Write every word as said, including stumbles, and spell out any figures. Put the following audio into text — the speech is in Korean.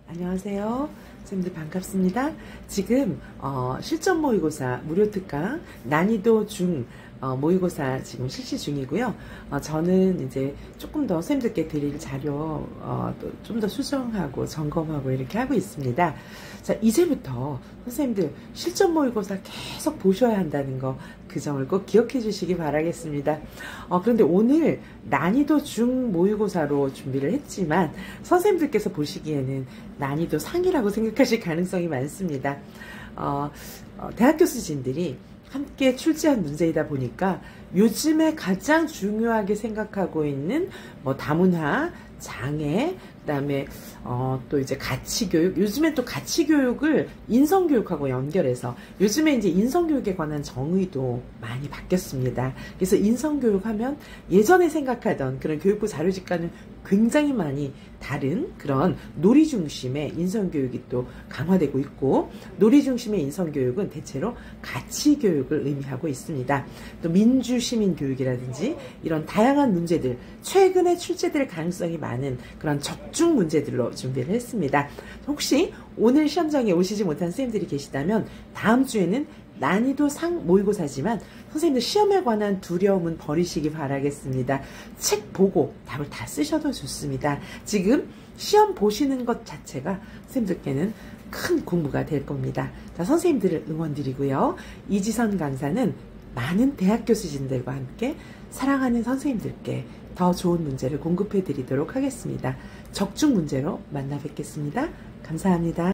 안녕하세요. 선생님들 반갑습니다. 지금 어, 실전 모의고사 무료 특강 난이도 중 어, 모의고사 지금 실시 중이고요. 어, 저는 이제 조금 더 선생님들께 드릴 자료 어, 좀 더 수정하고 점검하고 이렇게 하고 있습니다. 자, 이제부터 선생님들 실전 모의고사 계속 보셔야 한다는 거 그 점을 꼭 기억해 주시기 바라겠습니다. 어, 그런데 오늘 난이도 중 모의고사로 준비를 했지만 선생님들께서 보시기에는 난이도 상이라고 생각하실 가능성이 많습니다. 어, 어, 대학교 수진들이 함께 출제한 문제이다 보니까 요즘에 가장 중요하게 생각하고 있는 뭐 다문화, 장애, 그 다음에 어, 또 이제 가치교육, 요즘엔 또 가치교육을 인성교육하고 연결해서 요즘에 이제 인성교육에 관한 정의도 많이 바뀌었습니다. 그래서 인성교육 하면 예전에 생각하던 그런 교육부 자료집과는 굉장히 많이 다른 그런 놀이 중심의 인성교육이 또 강화되고 있고, 놀이 중심의 인성교육은 대체로 가치교육을 의미하고 있습니다. 또 민주시민교육이라든지 이런 다양한 문제들, 최근에 출제될 가능성이 많은 그런 적중 문제들로 준비를 했습니다. 혹시 오늘 시험장에 오시지 못한 선생님들이 계시다면 다음 주에는 난이도 상 모의고사지만 선생님들 시험에 관한 두려움은 버리시기 바라겠습니다. 책 보고 답을 다 쓰셔도 좋습니다. 지금 시험 보시는 것 자체가 선생님들께는 큰 공부가 될 겁니다. 자, 선생님들을 응원드리고요. 이지선 강사는 많은 대학 교수진들과 함께 사랑하는 선생님들께 더 좋은 문제를 공급해 드리도록 하겠습니다. 적중 문제로 만나 뵙겠습니다. 감사합니다.